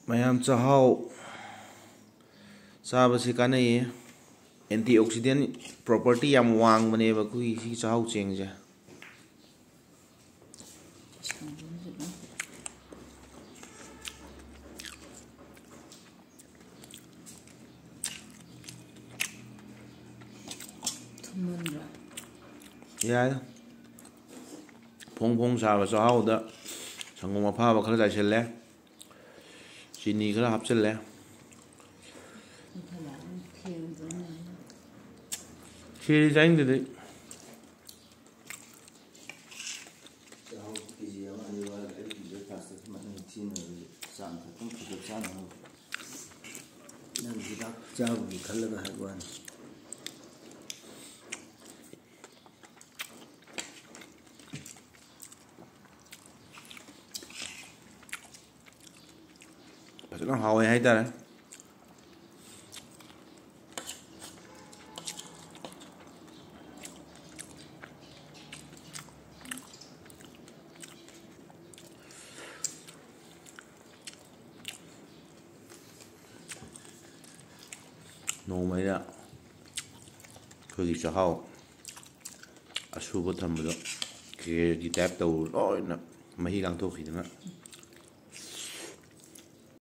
ꯃꯌꯥꯝ ꯆꯥꯛꯍꯥꯎ ꯆꯥꯕꯁꯤ ꯀꯥꯟꯅꯩ ꯑꯦꯟꯇꯤ ꯑꯣꯛꯁꯤꯗꯦꯟ ꯄ꯭ꯔꯣꯄꯔꯇꯤ ꯌꯥꯝ ꯋꯥꯡꯕꯅꯦꯕ ꯑꯩꯈꯣꯏꯒꯤ ꯁꯤ ꯆꯥꯛꯍꯥꯎ ꯆꯦꯡꯁꯦ ꯌꯥꯏ ꯐꯣꯡ ꯐꯣꯡ ꯁꯥꯕ ꯆꯥꯛꯍꯥꯎꯗ ꯁꯪꯒꯣꯝ ꯑꯐꯥꯕ ꯈꯔ ꯆꯥꯏꯁꯤꯜꯂꯦ ꯆꯤꯅꯤ ꯈꯔ ꯍꯥꯞꯆꯤꯜꯂꯦ ꯈꯦꯔꯤ ꯆꯥꯅꯤꯡꯗꯦꯗ ꯅꯪ ꯍꯤꯗꯥꯛ ꯆꯥꯕꯒꯤ ꯈꯜꯂꯒ ꯍꯥꯏꯕ ꯋꯥꯅꯤ ꯐꯖꯅ ꯍꯥꯎꯋꯦ ꯍꯥꯏꯇꯥꯔꯦ ꯅꯣꯡꯃꯩꯗ ꯑꯩꯈꯣꯏꯒꯤ ꯆꯥꯛꯍꯥꯎ ꯑꯁꯨꯕ ꯊꯝꯕꯗꯣ ꯈꯦꯔꯒꯤ ꯇꯥꯏꯞ ꯇꯧ ꯂꯣꯏꯅ ꯃꯍꯤ ꯂꯥꯡꯊꯣꯛꯈꯤꯗꯅ